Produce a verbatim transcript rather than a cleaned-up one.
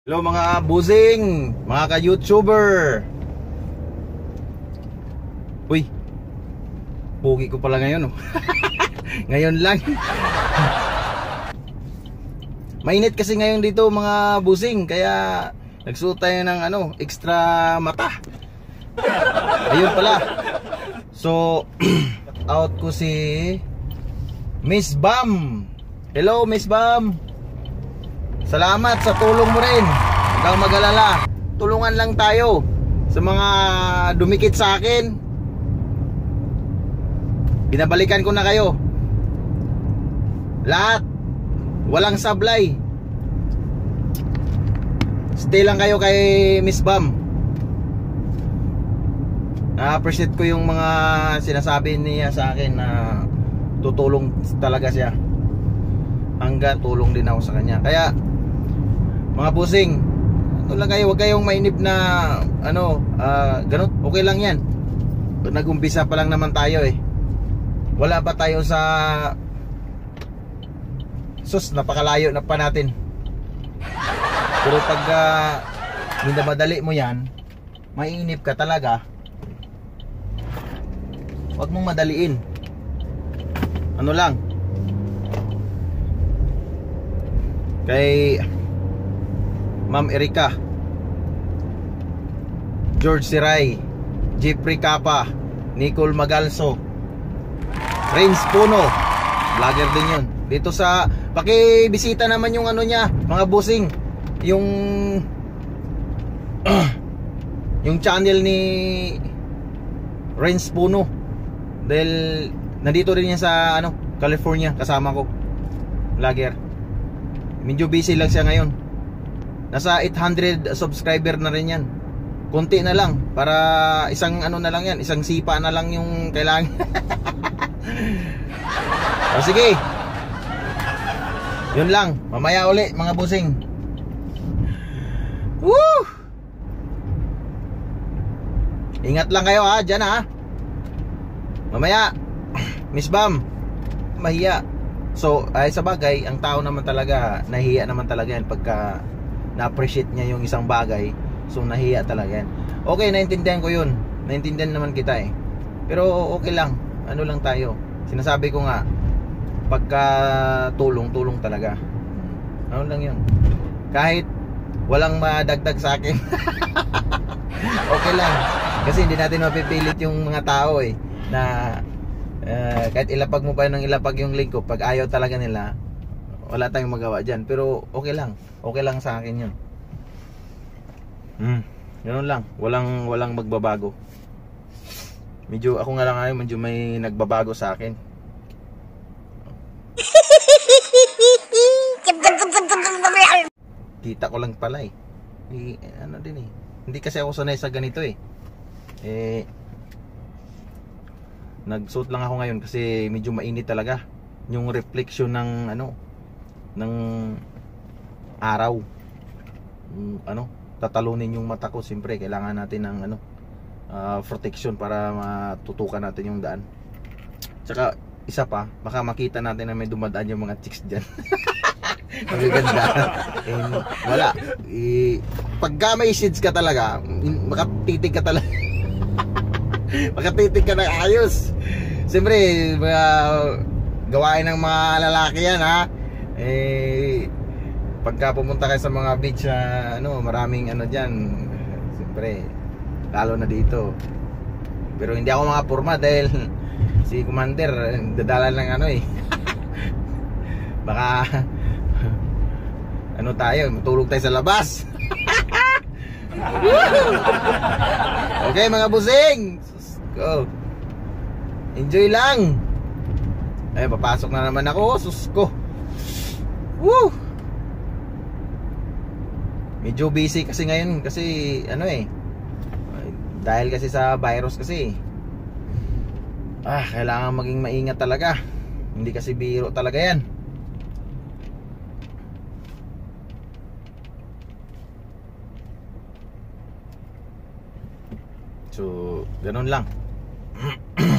Hello mga busing, mga ka-YouTuber. Uy, pogi ko pala ngayon oh. Ngayon lang. Mainit kasi ngayon dito mga busing, kaya nagsuot tayo ng ano, extra mata. Ayun pala. So, out ko si Miss Bam. Hello Miss Bam. Salamat sa tulong mo rin. Huwag kang mag-alala. Tulungan lang tayo sa mga dumikit sa akin. Binabalikan ko na kayo. Lahat. Walang sablay. Stay lang kayo kay Miss Bam. Na-appreciate ko yung mga sinasabi niya sa akin na tutulong talaga siya. Hanggang tulong din ako sa kanya. Kaya mga busing, ano lang kayo, huwag kayong mainip na ano, uh, ganun, okay lang yan. Nag-umpisa pa lang naman tayo eh. Wala pa tayo sa sus, napakalayo na pa natin. Pero pag uh, minamadali mo yan, mainip ka talaga, huwag mong madaliin. Ano lang, kay Ma'am Erika, George Siray, Jeffrey Capa, Nicole Magalso, Renz Puno, vlogger din yun. Dito sa, pakibisita naman yung ano niya, mga busing, yung uh, yung channel ni Renz Puno. Dahil nandito rin yan sa ano, California, kasama ko, vlogger. Medyo busy lang siya ngayon. Nasa eight hundred subscriber na rin yan. Konti na lang, para isang ano na lang yan, isang sipa na lang yung kailangan. O sige, yun lang, mamaya uli mga busing. Woo! Ingat lang kayo ha, dyan ha. Mamaya, Miss Bam, mahiya. So, ay sa bagay, ang tao naman talaga, nahiya naman talaga yan pagka na-appreciate niya yung isang bagay. So nahiya talaga yan. Okay, naintindihan ko yun. Naintindihan naman kita eh. Pero okay lang, ano lang tayo, sinasabi ko nga, pagka tulong, tulong talaga. Ano lang yun. Kahit walang madagdag sa akin, okay lang. Kasi hindi natin mapipilit yung mga tao eh, na uh, kahit ilapag mo pa ng ilapag yung link ko, pag ayaw talaga nila, wala tayong magawa dyan. Pero okay lang, okay lang sa akin yun. Hmm, ganoon lang, walang walang magbabago. Medyo ako nga lang ngayon, medyo may nagbabago sa akin. Kita ko lang pala eh. eh ano din eh, hindi kasi ako sanay sa ganito eh. Eh nagsuot lang ako ngayon kasi medyo mainit talaga yung reflection ng ano, ng araw. um, ano, tatalunin yung mata ko. Siyempre kailangan natin ng ano, uh, protection para matutukan natin yung daan. Tsaka isa pa, baka makita natin na may dumadaan yung mga chicks dyan. Magaganda. And wala e, pagka may shades ka talaga, makatitig ka talaga. Makatitig ka na ayos. Siyempre mga gawain ng mga lalaki yan ha. Eh, pagka pumunta kayo sa mga beach na ano, maraming ano diyan, siyempre lalo na dito. Pero hindi ako makapurma dahil si Commander dadala ng ano eh. Baka ano tayo, matulog tayo sa labas. Okay mga busing, go. Enjoy lang. Ay, papasok na naman ako, sus ko. Woo! Medyo busy kasi ngayon kasi ano eh, dahil kasi sa virus kasi. Ah, kailangan maging maingat talaga. Hindi kasi biro talaga yan. So, ganun lang.